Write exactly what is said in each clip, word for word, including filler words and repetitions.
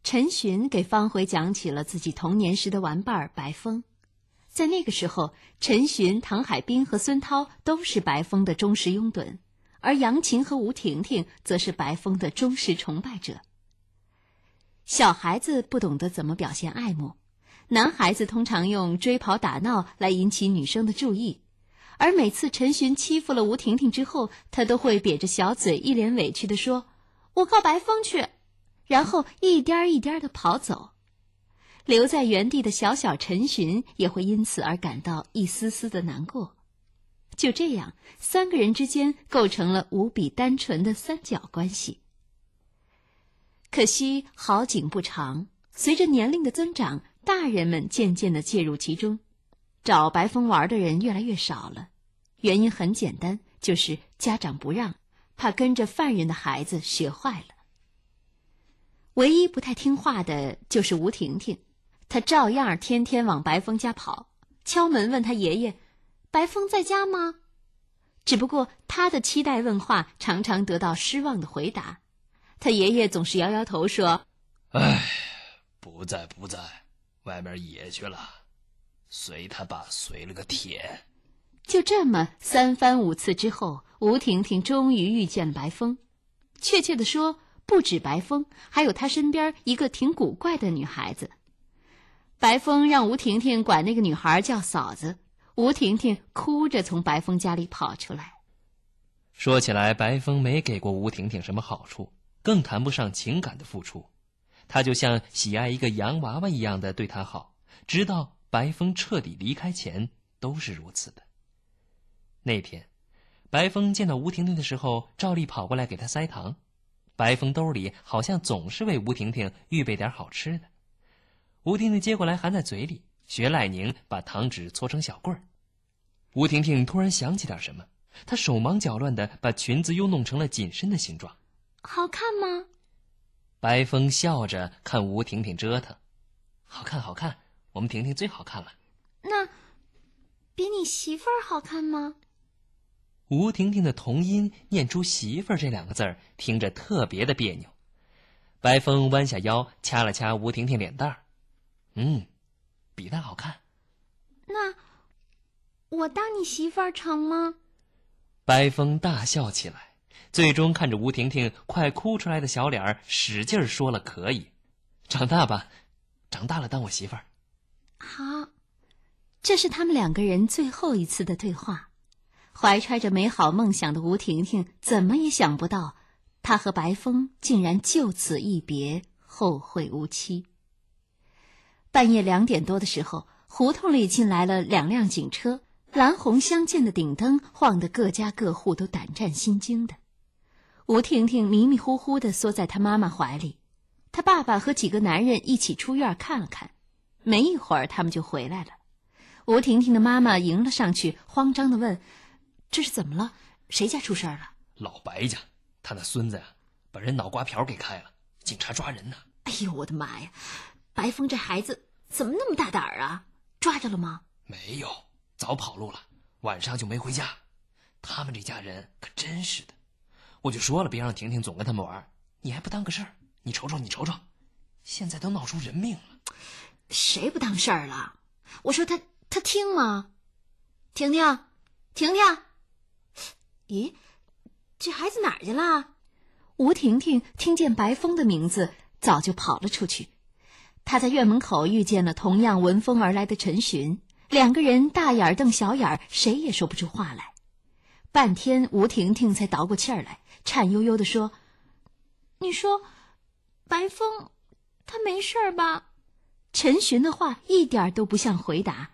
陈寻给方茴讲起了自己童年时的玩伴白风。在那个时候，陈寻、唐海滨和孙涛都是白风的忠实拥趸，而杨琴和吴婷婷则是白风的忠实崇拜者。小孩子不懂得怎么表现爱慕，男孩子通常用追跑打闹来引起女生的注意，而每次陈寻欺负了吴婷婷之后，他都会瘪着小嘴一脸委屈地说：“我告白风去。”然后一颠一颠地跑走。留在原地的小小陈寻也会因此而感到一丝丝的难过。就这样，三个人之间构成了无比单纯的三角关系。可惜好景不长，随着年龄的增长，大人们渐渐地介入其中，找白风玩的人越来越少了。原因很简单，就是家长不让，怕跟着犯人的孩子学坏了。唯一不太听话的就是吴婷婷，她照样天天往白风家跑，敲门问他爷爷：“白风在家吗？”只不过他的期待问话常常得到失望的回答，他爷爷总是摇摇头说：“ 哎，不在不在，外面野去了，随他爸随了个铁。” 就这么三番五次之后，吴婷婷终于遇见了白风。确切地说，不止白风，还有他身边一个挺古怪的女孩子。白风让吴婷婷管那个女孩叫嫂子，吴婷婷哭着从白风家里跑出来。 说起来，白风没给过吴婷婷什么好处，更谈不上情感的付出。他就像喜爱一个洋娃娃一样的对她好，直到白风彻底离开前都是如此的。那天，白风见到吴婷婷的时候，照例跑过来给她塞糖。白风兜里好像总是为吴婷婷预备点好吃的。吴婷婷接过来含在嘴里，学赖宁把糖纸搓成小棍儿。吴婷婷突然想起点什么，她手忙脚乱地把裙子又弄成了紧身的形状。 好看吗？ 白风笑着看吴婷婷折腾。好看好看，我们婷婷最好看了。 那比你媳妇儿好看吗？ 吴婷婷的童音念出媳妇儿这两个字儿，听着特别的别扭。白风弯下腰掐了掐吴婷婷脸蛋儿。嗯，比那好看。 那我当你媳妇儿成吗？ 白风大笑起来，最终看着吴婷婷快哭出来的小脸儿，使劲说了可以。长大吧，长大了当我媳妇儿。 好，这是他们两个人最后一次的对话。怀揣着美好梦想的吴婷婷怎么也想不到，她和白风竟然就此一别，后会无期。半夜两点多的时候，胡同里进来了两辆警车，蓝红相间的顶灯晃得各家各户都胆战心惊的。吴婷婷迷迷糊糊地缩在她妈妈怀里，她爸爸和几个男人一起出院看了看，没一会儿他们就回来了。吴婷婷的妈妈迎了上去，慌张地问：“这是怎么了？谁家出事儿了？”“ 老白家，他那孙子呀、啊，把人脑瓜瓢给开了，警察抓人呢。”“ 哎呦，我的妈呀！白风这孩子怎么那么大胆儿啊？抓着了吗？”“ 没有，早跑路了，晚上就没回家。他们这家人可真是的，我就说了别让婷婷总跟他们玩，你还不当个事儿？你瞅瞅，你瞅瞅，现在都闹出人命了。”“ 谁不当事儿了？我说他他听吗？婷婷，婷婷。咦，这孩子哪儿去了？”吴婷婷听见白风的名字，早就跑了出去。她在院门口遇见了同样闻风而来的陈寻，两个人大眼瞪小眼，谁也说不出话来。半天，吴婷婷才倒过气儿来，颤悠悠地说：“你说，白风他没事吧？”陈寻的话一点都不像回答。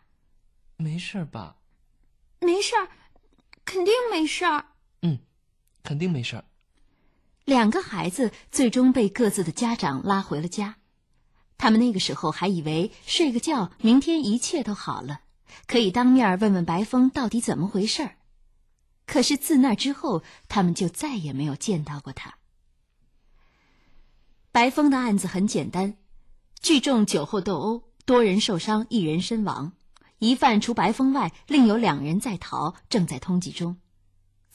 “没事吧？”“ 没事儿，肯定没事儿。”“ 嗯，肯定没事儿。” 两个孩子最终被各自的家长拉回了家。他们那个时候还以为睡个觉，明天一切都好了，可以当面问问白风到底怎么回事儿。可是自那之后，他们就再也没有见到过他。白风的案子很简单，聚众酒后斗殴，多人受伤，一人身亡。疑犯除白风外，另有两人在逃，正在通缉中。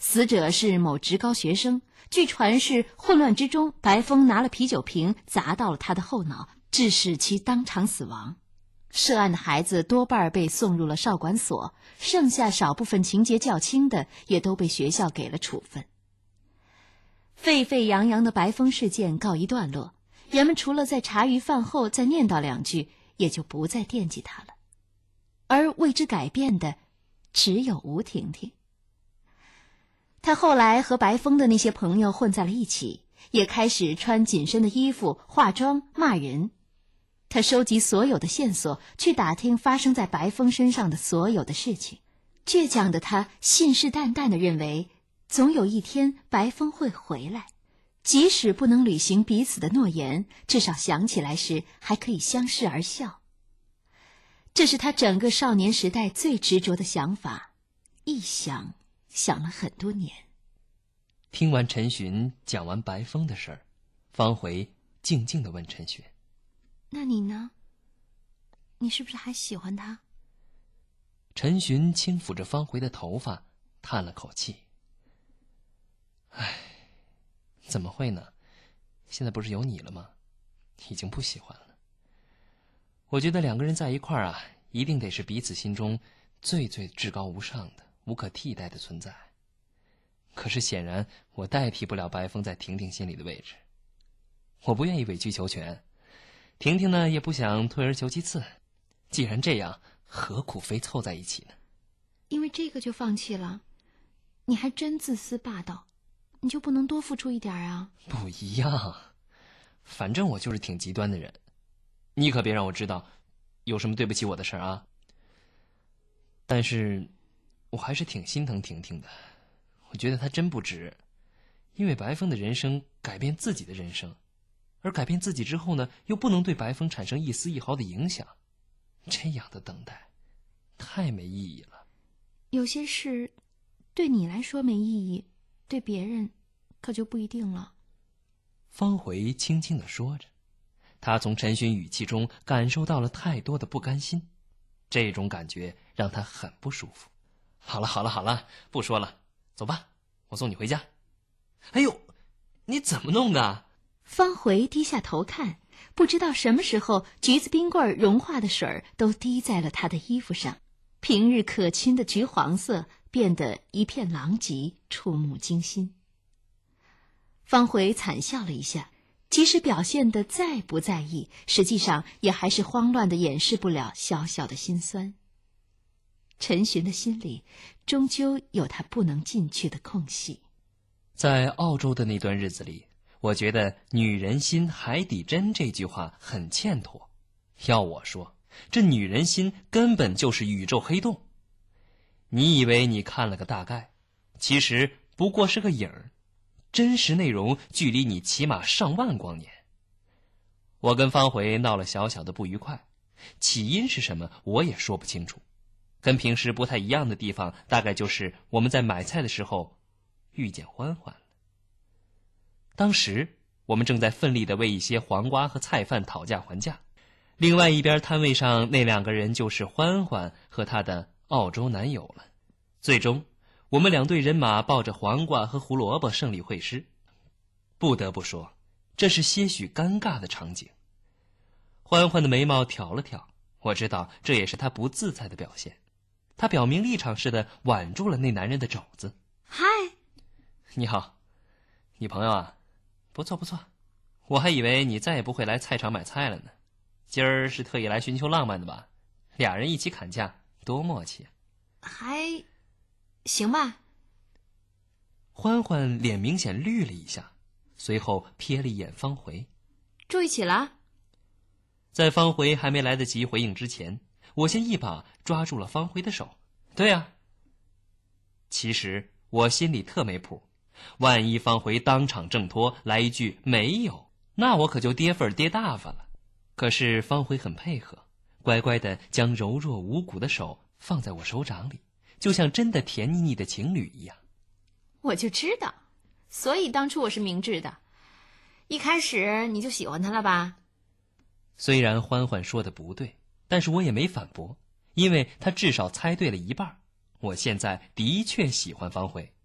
死者是某职高学生，据传是混乱之中，白风拿了啤酒瓶砸到了他的后脑，致使其当场死亡。涉案的孩子多半被送入了少管所，剩下少部分情节较轻的也都被学校给了处分。沸沸扬扬的白风事件告一段落，人们除了在茶余饭后再念叨两句，也就不再惦记他了。而为之改变的只有吴婷婷。他后来和白风的那些朋友混在了一起，也开始穿紧身的衣服、化妆、骂人。他收集所有的线索，去打听发生在白风身上的所有的事情。倔强的他信誓旦旦地认为，总有一天白风会回来，即使不能履行彼此的诺言，至少想起来时还可以相视而笑。这是他整个少年时代最执着的想法，一想想了很多年。 听完陈寻讲完白风的事儿，方回静静地问陈寻：“ 那你呢？你是不是还喜欢他？” 陈寻轻抚着方回的头发，叹了口气：“唉，怎么会呢？现在不是有你了吗？已经不喜欢了。我觉得两个人在一块儿啊，一定得是彼此心中最最至高无上的、无可替代的存在。可是显然我代替不了白风在婷婷心里的位置。我不愿意委曲求全，婷婷呢也不想退而求其次。既然这样，何苦非凑在一起呢？ 因为这个就放弃了？你还真自私霸道，你就不能多付出一点啊？ 不一样，反正我就是挺极端的人，你可别让我知道有什么对不起我的事儿啊。但是我还是挺心疼婷婷的，我觉得她真不值，因为白风的人生改变自己的人生，而改变自己之后呢，又不能对白风产生一丝一毫的影响，这样的等待太没意义了。 有些事对你来说没意义，对别人可就不一定了。 方回轻轻地说着，他从陈寻语气中感受到了太多的不甘心，这种感觉让他很不舒服。好了好了好了，不说了，走吧，我送你回家。哎呦，你怎么弄的？ 方回低下头看，不知道什么时候橘子冰棍融化的水儿都滴在了他的衣服上，平日可亲的橘黄色变得一片狼藉，触目惊心。方回惨笑了一下，即使表现得再不在意，实际上也还是慌乱地掩饰不了小小的心酸。陈寻的心里终究有他不能进去的空隙。 在澳洲的那段日子里，我觉得女人心海底针这句话很欠妥。要我说，这女人心根本就是宇宙黑洞。你以为你看了个大概，其实不过是个影儿，真实内容距离你起码上万光年。我跟方回闹了小小的不愉快，起因是什么我也说不清楚。跟平时不太一样的地方，大概就是我们在买菜的时候遇见欢欢了。当时我们正在奋力地为一些黄瓜和菜贩讨价还价，另外一边摊位上那两个人就是欢欢和他的澳洲男友了。最终我们两队人马抱着黄瓜和胡萝卜胜利会师。不得不说，这是些许尴尬的场景。欢欢的眉毛挑了挑，我知道这也是他不自在的表现。他表明立场似的挽住了那男人的肘子。 嗨， 你好，你朋友啊？不错不错，我还以为你再也不会来菜场买菜了呢。今儿是特意来寻求浪漫的吧？俩人一起砍价，多默契。 还行吧。 欢欢脸明显绿了一下，随后瞥了一眼方回。 住一起了？ 在方回还没来得及回应之前，我先一把抓住了方回的手。对啊。其实我心里特没谱，万一方回当场挣脱来一句没有，那我可就跌份跌大发了。可是方回很配合，乖乖地将柔弱无骨的手放在我手掌里，就像真的甜腻腻的情侣一样。 我就知道，所以当初我是明智的。一开始你就喜欢他了吧？ 虽然欢欢说的不对，但是我也没反驳，因为他至少猜对了一半。我现在的确喜欢方回，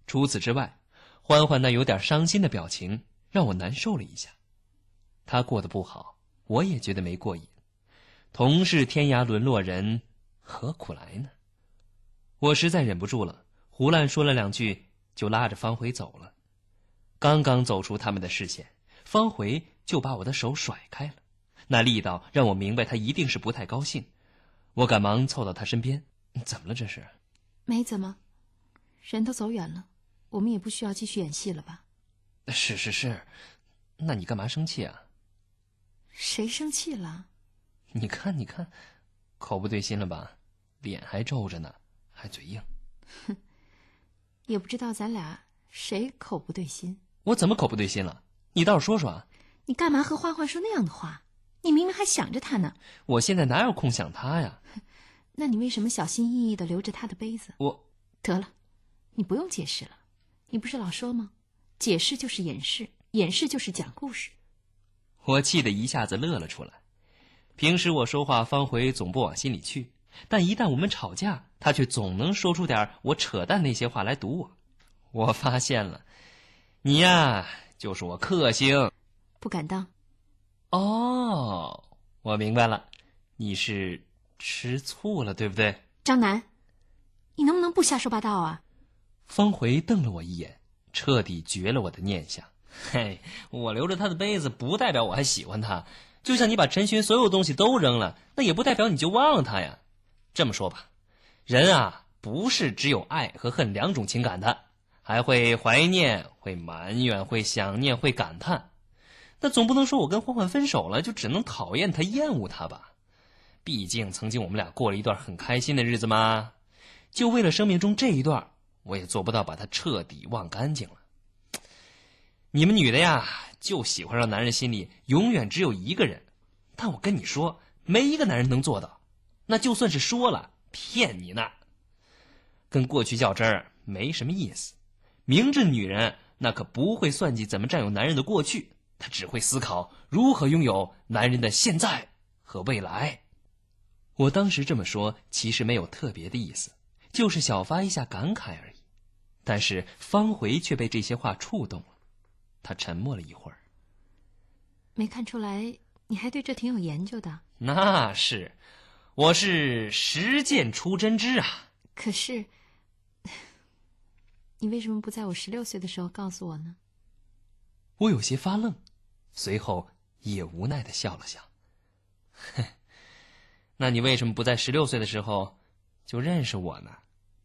除此之外，欢欢那有点伤心的表情让我难受了一下。他过得不好，我也觉得没过瘾。同是天涯沦落人，何苦来呢？我实在忍不住了，胡乱说了两句，就拉着方回走了。刚刚走出他们的视线，方回就把我的手甩开了，那力道让我明白他一定是不太高兴。我赶忙凑到他身边，怎么了这是？ 没怎么，人都走远了，我们也不需要继续演戏了吧？ 是是是，那你干嘛生气啊？ 谁生气了？ 你看你看，口不对心了吧？脸还皱着呢，还嘴硬。 哼，也不知道咱俩谁口不对心。 我怎么口不对心了？你倒是说说啊！ 你干嘛和欢欢说那样的话？你明明还想着他呢。 我现在哪有空想他呀？ 那你为什么小心翼翼地留着他的杯子？ 我得了，你不用解释了。你不是老说吗？解释就是掩饰，掩饰就是讲故事。 我气得一下子乐了出来。平时我说话方回总不往心里去，但一旦我们吵架，他却总能说出点我扯淡那些话来堵我。我发现了，你呀，就是我克星。 不敢当。 哦，我明白了，你是吃醋了，对不对？ 张楠，你能不能不瞎说八道啊？ 方回瞪了我一眼，彻底绝了我的念想。嘿，我留着他的杯子不代表我还喜欢他，就像你把陈寻所有东西都扔了，那也不代表你就忘了他呀。这么说吧，人啊不是只有爱和恨两种情感的，还会怀念，会埋怨，会想念，会感叹。那总不能说我跟欢欢分手了就只能讨厌他厌恶他吧，毕竟曾经我们俩过了一段很开心的日子嘛。就为了生命中这一段，我也做不到把他彻底忘干净了。你们女的呀就喜欢让男人心里永远只有一个人，但我跟你说，没一个男人能做到，那就算是说了，骗你呢。跟过去较真儿没什么意思，明智女人那可不会算计怎么占有男人的过去，她只会思考如何拥有男人的现在和未来。我当时这么说其实没有特别的意思，就是小发一下感慨而已。但是方回却被这些话触动了，他沉默了一会儿。 没看出来你还对这挺有研究的。 那是，我是实践出真知啊。 可是你为什么不在我十六岁的时候告诉我呢？ 我有些发愣，随后也无奈地笑了笑。哼，那你为什么不在十六岁的时候就认识我呢？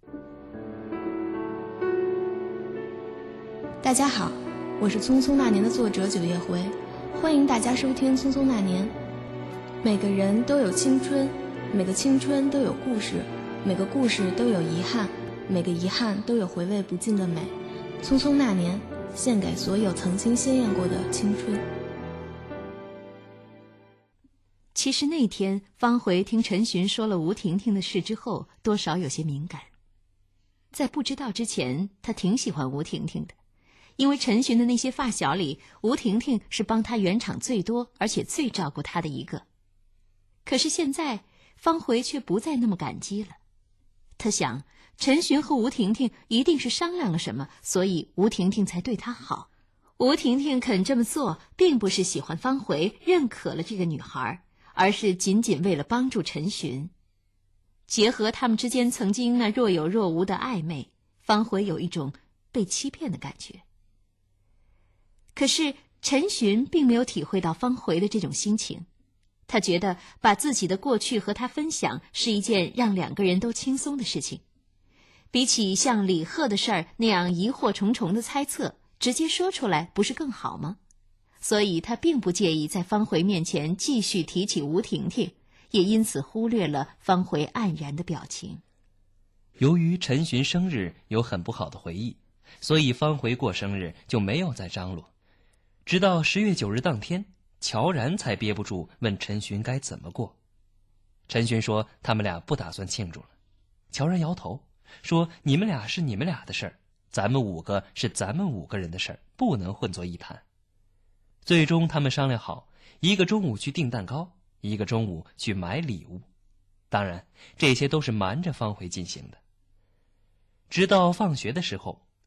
大家好，我是《匆匆那年》的作者九叶回，欢迎大家收听《匆匆那年》。每个人都有青春，每个青春都有故事，每个故事都有遗憾，每个遗憾都有回味不尽的美。匆匆那年，献给所有曾经鲜艳过的青春。 其实那天方回听陈寻说了吴婷婷的事之后，多少有些敏感。在不知道之前，他挺喜欢吴婷婷的，因为陈寻的那些发小里，吴婷婷是帮他圆场最多而且最照顾他的一个。可是现在方回却不再那么感激了。他想，陈寻和吴婷婷一定是商量了什么，所以吴婷婷才对他好。吴婷婷肯这么做，并不是喜欢方回，认可了这个女孩，而是仅仅为了帮助陈寻。结合他们之间曾经那若有若无的暧昧，方回有一种被欺骗的感觉。可是陈寻并没有体会到方回的这种心情，他觉得把自己的过去和他分享是一件让两个人都轻松的事情，比起像李贺的事儿那样疑惑重重的猜测，直接说出来不是更好吗？所以他并不介意在方回面前继续提起吴婷婷，也因此忽略了方回黯然的表情。 由于陈寻生日有很不好的回忆，所以方回过生日就没有再张罗。直到十月九日当天，乔然才憋不住问陈寻该怎么过。陈寻说他们俩不打算庆祝了。乔然摇头说，你们俩是你们俩的事儿，咱们五个是咱们五个人的事儿，不能混作一谈。最终他们商量好，一个中午去订蛋糕，一个中午去买礼物。当然这些都是瞒着方回进行的。直到放学的时候，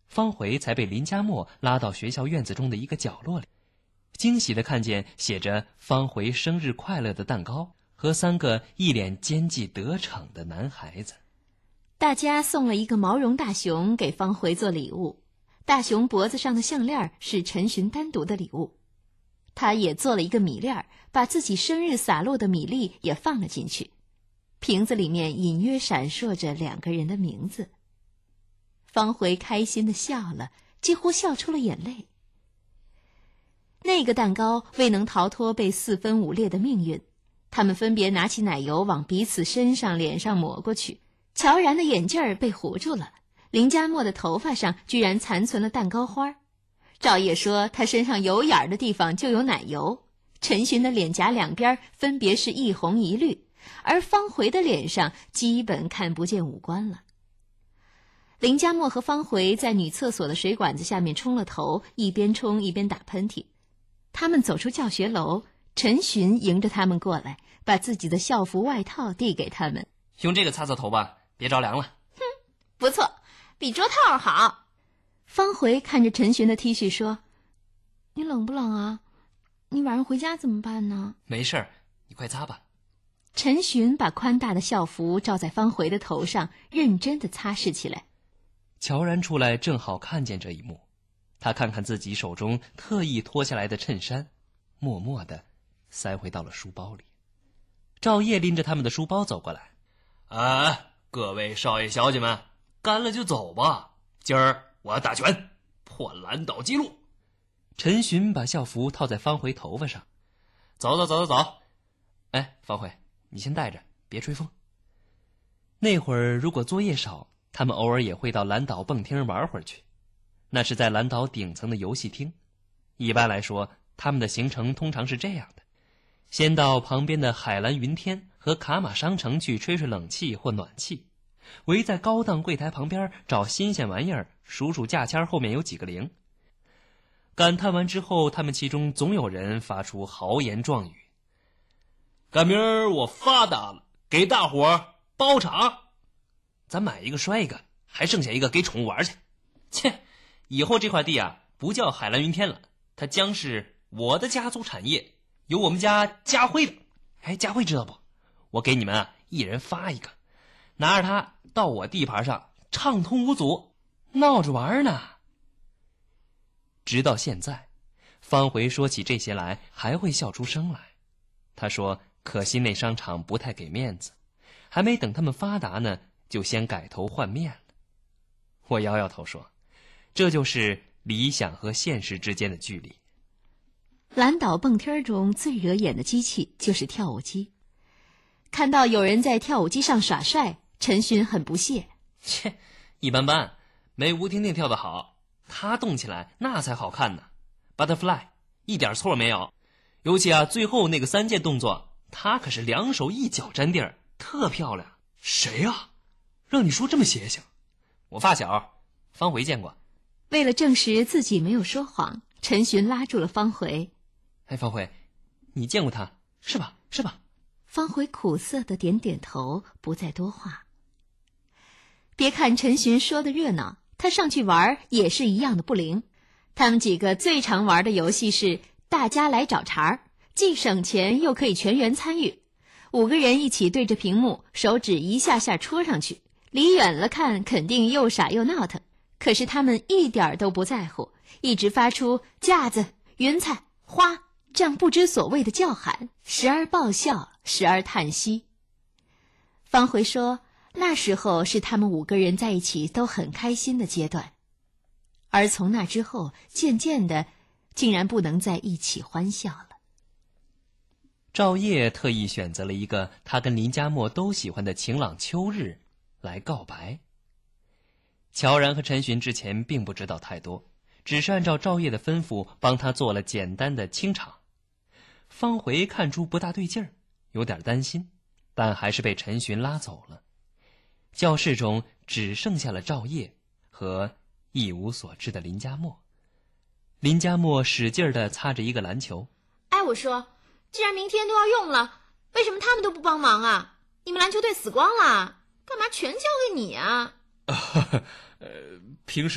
方回才被林家默拉到学校院子中的一个角落里，惊喜地看见写着方回生日快乐的蛋糕和三个一脸奸计得逞的男孩子。 大家送了一个毛绒大熊给方回做礼物，大熊脖子上的项链是陈寻单独的礼物。他也做了一个米链，把自己生日洒落的米粒也放了进去，瓶子里面隐约闪烁着两个人的名字。方回开心地笑了，几乎笑出了眼泪。那个蛋糕未能逃脱被四分五裂的命运，他们分别拿起奶油往彼此身上脸上抹过去。乔然的眼镜儿被糊住了，林家默的头发上居然残存了蛋糕花。赵烨说他身上有眼儿的地方就有奶油。陈寻的脸颊两边分别是一红一绿，而方回的脸上基本看不见五官了。林家默和方回在女厕所的水管子下面冲了头，一边冲一边打喷嚏。他们走出教学楼，陈寻迎着他们过来，把自己的校服外套递给他们。 用这个擦擦头吧，别着凉了。 哼，不错，比桌套好。 方回看着陈寻的 T 恤说：“ 你冷不冷啊？你晚上回家怎么办呢？” 没事儿，你快擦吧。 陈寻把宽大的校服罩在方回的头上，认真地擦拭起来。 乔然出来正好看见这一幕，他看看自己手中特意脱下来的衬衫，默默地塞回到了书包里。赵烨拎着他们的书包走过来：“ 哎，各位少爷小姐们，干了就走吧，今儿我要打拳，破蓝岛纪录。” 陈寻把校服套在方回头发上：“ 走走走走走。 哎，方回，你先带着，别吹风。”那会儿如果作业少，他们偶尔也会到蓝岛蹦厅玩会儿去，那是在蓝岛顶层的游戏厅。一般来说，他们的行程通常是这样的：先到旁边的海蓝云天和卡玛商城去吹吹冷气或暖气，围在高档柜台旁边找新鲜玩意儿，数数价签后面有几个零。感叹完之后，他们其中总有人发出豪言壮语：“ 赶明儿我发达了，给大伙儿包场。 咱买一个摔一个，还剩下一个给宠物玩去。切，以后这块地啊，不叫海蓝云天了，它将是我的家族产业，有我们家家辉的。哎，家辉知道不？我给你们啊，一人发一个，拿着它到我地盘上，畅通无阻，闹着玩呢。”直到现在，方回说起这些来还会笑出声来。他说可惜那商场不太给面子，还没等他们发达呢，就先改头换面了。我摇摇头说，这就是理想和现实之间的距离。 蓝岛蹦厅中最惹眼的机器就是跳舞机。看到有人在跳舞机上耍帅，陈寻很不屑：“ 切，一般般，没吴婷婷跳得好，她动起来那才好看呢。Butterfly 一点错没有，尤其啊最后那个三件动作，她可是两手一脚沾地儿，特漂亮。”“ 谁呀、啊？让你说这么邪性？”“ 我发小，方回见过。” 为了证实自己没有说谎，陈寻拉住了方回：“ 哎，方回，你见过他是吧？是吧？” 方回苦涩地点点头，不再多话。别看陈寻说的热闹，他上去玩也是一样的不灵。他们几个最常玩的游戏是大家来找茬儿，既省钱又可以全员参与。五个人一起对着屏幕，手指一下下戳上去，离远了看肯定又傻又闹腾，可是他们一点都不在乎，一直发出架子、云彩、花这样不知所谓的叫喊，时而爆笑，时而叹息。方回说，那时候是他们五个人在一起都很开心的阶段，而从那之后，渐渐的，竟然不能在一起欢笑了。 赵烨特意选择了一个他跟林家默都喜欢的晴朗秋日来告白。乔然和陈寻之前并不知道太多，只是按照赵烨的吩咐帮他做了简单的清场。方回看出不大对劲儿，有点担心，但还是被陈寻拉走了。教室中只剩下了赵烨和一无所知的林家默。林家默使劲地擦着一个篮球。 哎，我说，既然明天都要用了，为什么他们都不帮忙啊？你们篮球队死光了，干嘛全交给你啊？ 呃，平时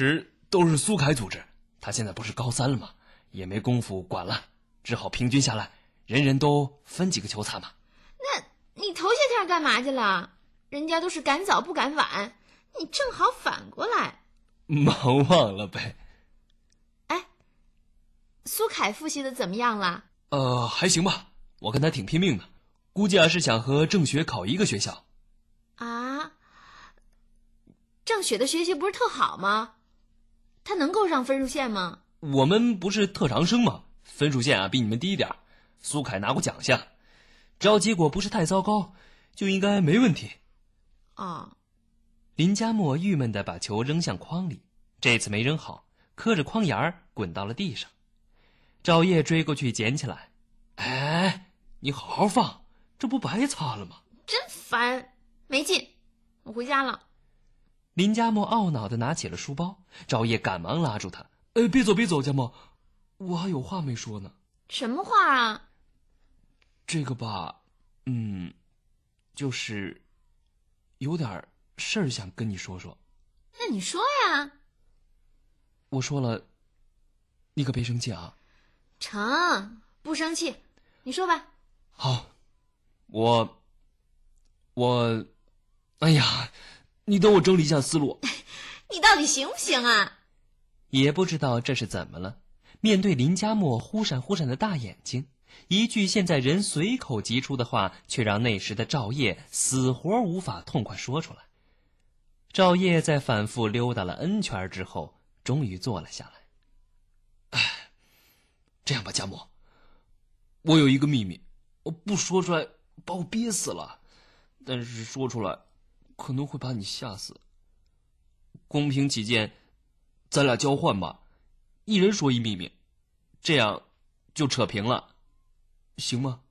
都是苏凯组织，他现在不是高三了吗？也没工夫管了，只好平均下来，人人都分几个球擦嘛。 那你头些天干嘛去了？人家都是赶早不赶晚，你正好反过来。 忙忘了呗。 哎，苏凯复习的怎么样了？ 呃，还行吧，我看他挺拼命的，估计啊是想和郑雪考一个学校。 啊？郑雪的学习不是特好吗？他能够上分数线吗？ 我们不是特长生吗？分数线啊比你们低一点。苏凯拿过奖项，只要结果不是太糟糕，就应该没问题。 哦。 林佳默郁闷地把球扔向筐里，这次没扔好，磕着筐沿儿滚到了地上。赵烨追过去捡起来， 哎，你好好放，这不白擦了吗？ 真烦，没劲，我回家了。 林佳默懊恼地拿起了书包，赵烨赶忙拉住他：“ 哎，别走别走，佳默，我还有话没说呢。”“ 什么话啊？”“ 这个吧，嗯，就是有点事儿想跟你说说。”“ 那你说呀。”“ 我说了，你可别生气啊。”“ 成，不生气，你说吧。”“ 好，我我哎呀，你等我整理一下思路。”“ 你到底行不行啊？” 也不知道这是怎么了，面对林佳默忽闪忽闪的大眼睛，一句现在人随口即出的话，却让那时的赵烨死活无法痛快说出来。赵烨在反复溜达了 N 圈之后，终于坐了下来。 哎，这样吧，佳默，我有一个秘密，我不说出来把我憋死了，但是说出来可能会把你吓死。公平起见，咱俩交换吧，一人说一秘密，这样就扯平了，行吗？”